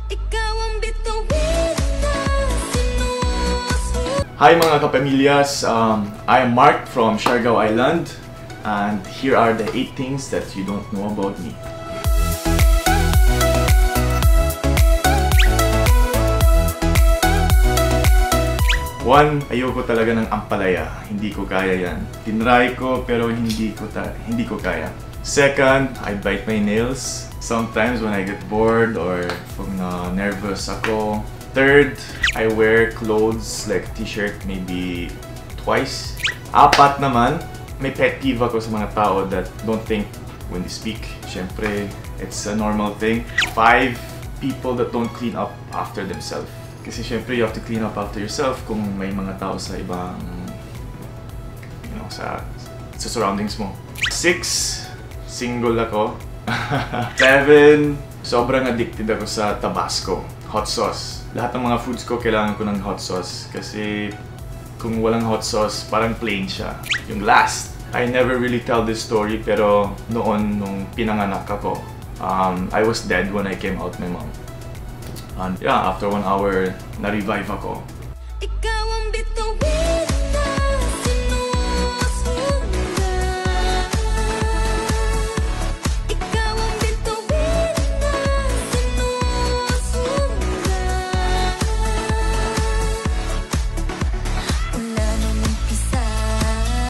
Hi mga kapamilyas, I am Mark from Siargao Island, and here are the 8 things that you don't know about me. One, ayoko talaga ng ampalaya. Hindi ko kaya yan. Tinry ko pero hindi ko kaya. Second, I bite my nails. Sometimes when I get bored or pag nervous ako. Third, I wear clothes like t-shirt maybe twice. Apat naman, may pet peeve ako sa mga tao that don't think when they speak. Siyempre, it's a normal thing. 5, people that don't clean up after themselves. Kasi siyempre, you have to clean up after yourself kung may mga tao sa ibang, sa surroundings mo. 6, single ako. 7, sobrang addicted ako sa Tabasco, hot sauce. Lahat ng mga foods ko, kailangan ko ng hot sauce. Kasi kung walang hot sauce, parang plain siya. Yung last, I never really tell this story, pero noon, nung pinanganak ako, I was dead when I came out my mom. And yeah, after 1 hour, na-revive ako. Ikaw ang bituin.